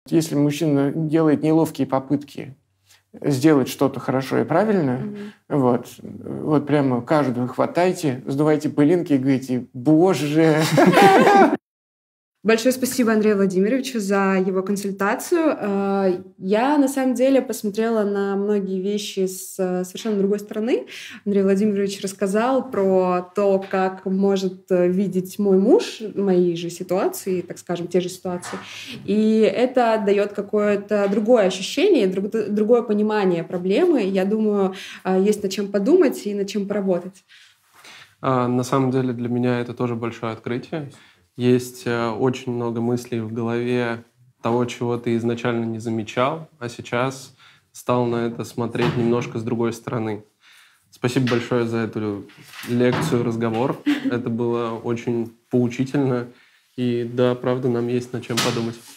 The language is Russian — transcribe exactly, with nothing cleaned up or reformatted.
Если мужчина делает неловкие попытки сделать что-то хорошо и правильно, mm-hmm. вот, вот прямо каждого хватайте, сдувайте пылинки и говорите: «Боже!» Большое спасибо Андрею Владимировичу за его консультацию. Я, на самом деле, посмотрела на многие вещи с совершенно другой стороны. Андрей Владимирович рассказал про то, как может видеть мой муж мои же ситуации, так скажем, те же ситуации. И это дает какое-то другое ощущение, другое понимание проблемы. Я думаю, есть над чем подумать и над чем поработать. На самом деле для меня это тоже большое открытие. Есть очень много мыслей в голове того, чего ты изначально не замечал, а сейчас стал на это смотреть немножко с другой стороны. Спасибо большое за эту лекцию, разговор. Это было очень поучительно. И да, правда, нам есть над чем подумать.